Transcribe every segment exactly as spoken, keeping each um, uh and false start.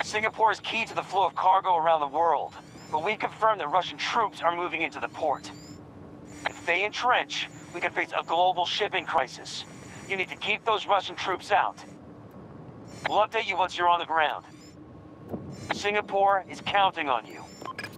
Singapore is key to the flow of cargo around the world, but we confirmed that Russian troops are moving into the port. If they entrench, we could face a global shipping crisis. You need to keep those Russian troops out. We'll update you once you're on the ground. Singapore is counting on you.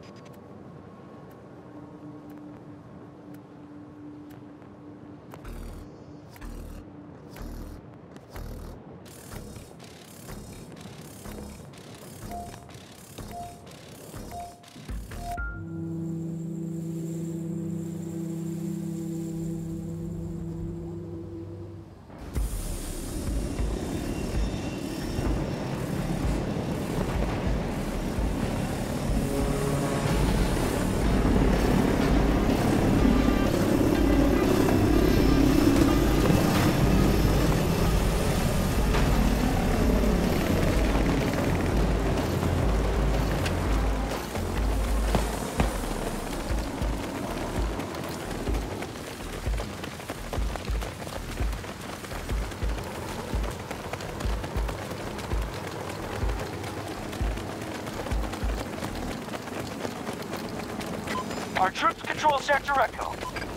Our troops control Sector Echo.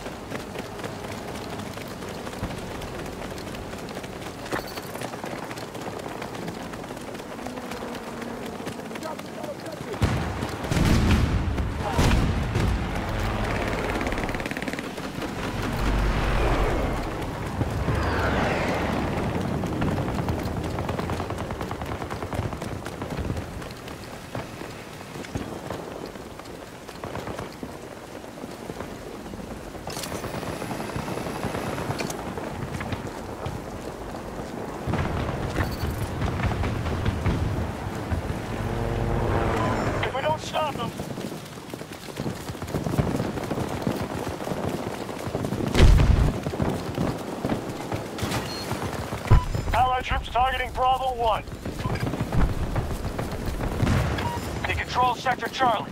Stop them! Allied troops targeting Bravo one. They control Sector Charlie.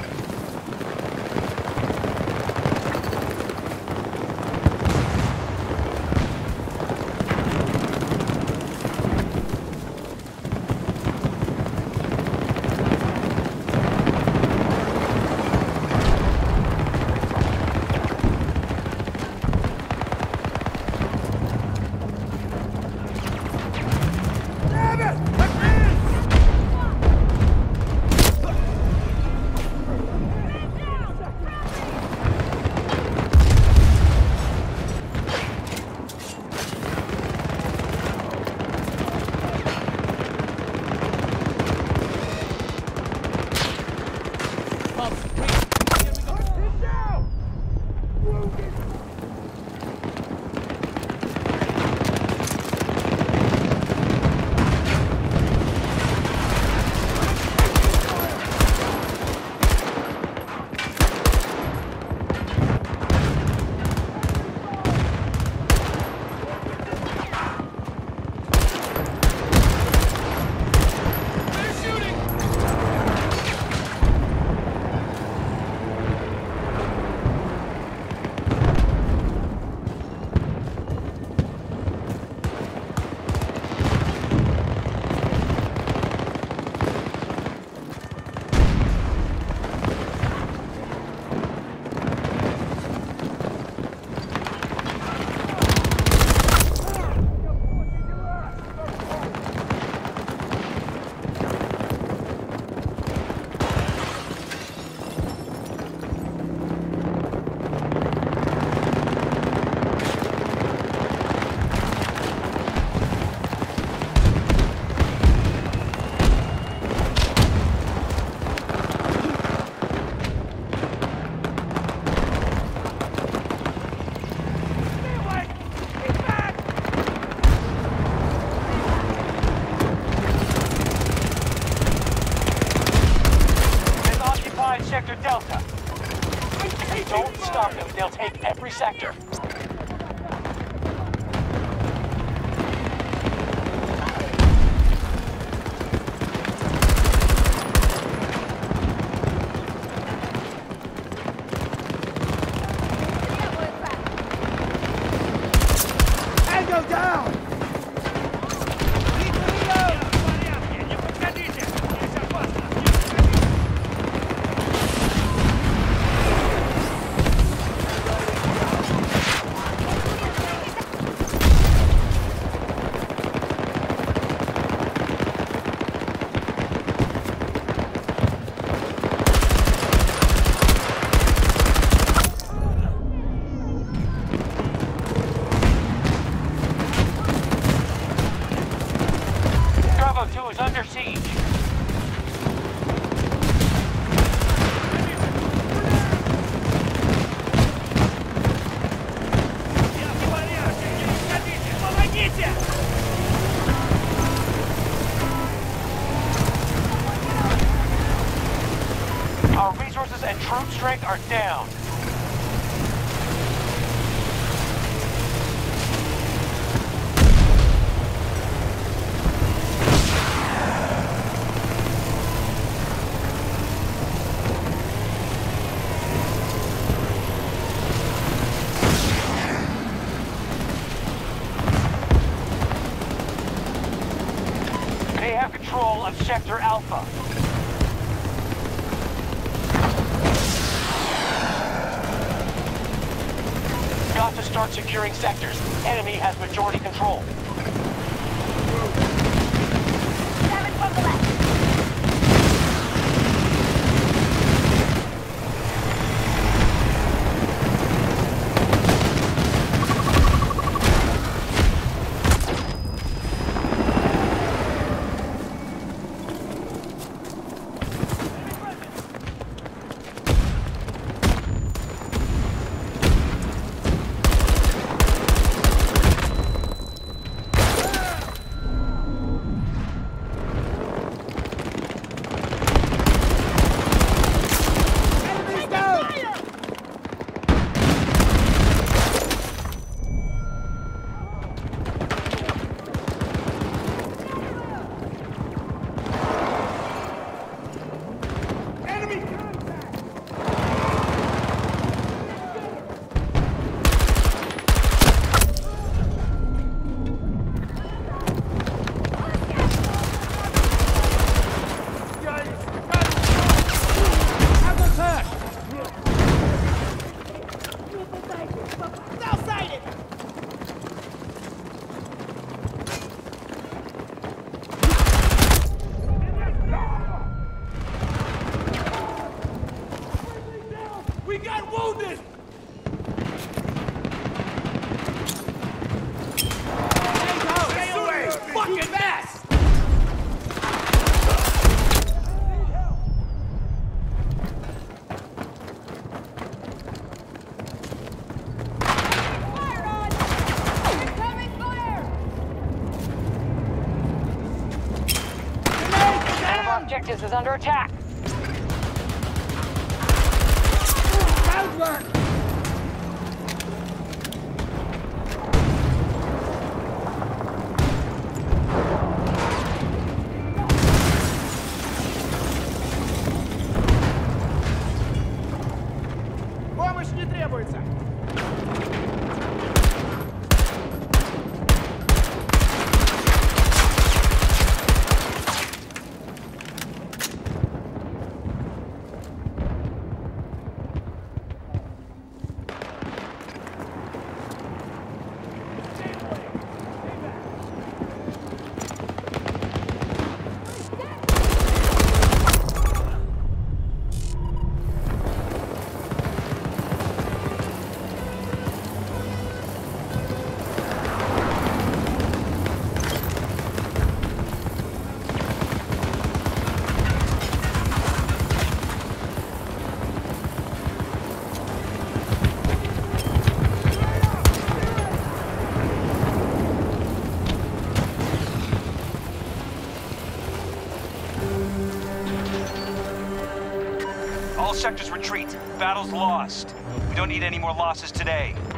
Sector Delta. Don't stop them. They'll take every sector. Tango down! under siege. Our resources and troop strength are down. They have control of Sector Alpha. Got to start securing sectors. Enemy has majority control. Damage from the left. We got wounded! Stay away! Fucking mess! Fire on! Incoming fire! One of our objectives is under attack. Outwork! Помощь не требуется! All sectors retreat. Battle's lost. We don't need any more losses today.